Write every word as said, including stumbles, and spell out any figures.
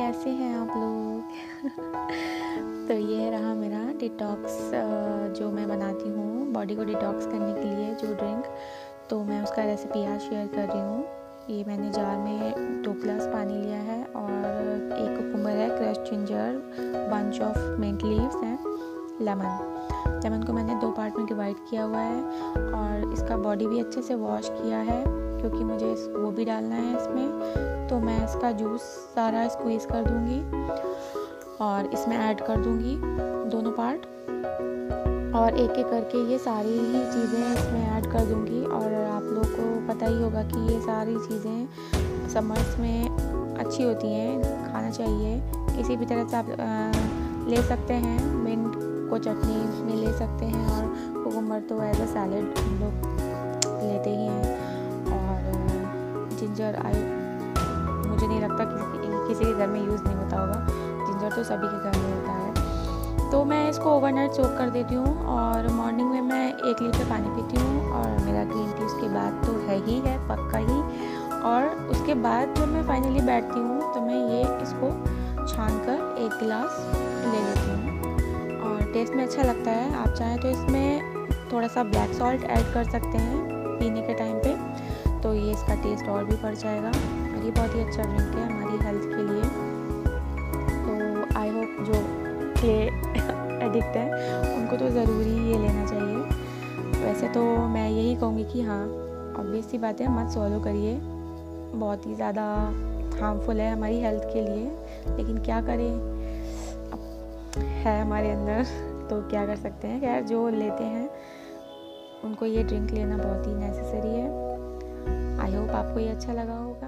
कैसे हैं आप लोग? तो ये रहा मेरा डिटॉक्स जो मैं बनाती हूँ बॉडी को डिटॉक्स करने के लिए जो ड्रिंक, तो मैं उसका रेसिपी आज शेयर कर रही हूँ। ये मैंने जार में दो गिलास पानी लिया है और एक कुकुम्बर है, crush ginger, bunch of mint leaves हैं, लेमन। लेमन को मैंने दो पार्ट में डिवाइड किया हुआ है और इसका बॉडी भी अच्छे से वॉश किया है क्योंकि मुझे इस वो भी डालना है इसमें। तो मैं इसका जूस सारा स्क्वीज़ कर दूँगी और इसमें ऐड कर दूँगी दोनों पार्ट, और एक एक करके ये सारी ही चीज़ें इसमें ऐड कर दूँगी। और आप लोग को पता ही होगा कि ये सारी चीज़ें समर्स में अच्छी होती हैं, खाना चाहिए। किसी भी तरह से आप आ, ले सकते हैं, मिंट को चटनी में ले सकते हैं और कुकुम्बर तो एज अ सैलेड हम लोग लेते ही हैं। और जिंजर आई मुझे नहीं लगता किसी किसी के घर में यूज़ नहीं होता होगा, जिंजर तो सभी के घर में होता है। तो मैं इसको ओवरनाइट सोक कर देती हूँ और मॉर्निंग में मैं एक लीटर पानी पीती हूँ और मेरा ग्रीन टी उसके बाद तो है ही है पक्का ही। और उसके बाद जब मैं फाइनली बैठती हूँ तो मैं ये इसको छान कर एक गिलास ले लेती हूँ और टेस्ट में अच्छा लगता है। आप चाहें तो इसमें थोड़ा सा ब्लैक सॉल्ट ऐड कर सकते हैं पीने के टाइम पे, तो ये इसका टेस्ट और भी बढ़ जाएगा। और ये बहुत ही अच्छा ड्रिंक है हमारी हेल्थ के लिए। तो आई होप जो के एडिक्ट हैं उनको तो ज़रूरी ये लेना चाहिए। वैसे तो मैं यही कहूँगी कि हाँ, ऑब्वियस सी बात है, मत सॉलो करिए, बहुत ही ज़्यादा हार्मफुल है हमारी हेल्थ के लिए, लेकिन क्या करें, अब है हमारे अंदर तो क्या कर सकते हैं। खैर जो लेते हैं उनको ये ड्रिंक लेना बहुत ही नेसेसरी है। आई होप आपको ये अच्छा लगा होगा।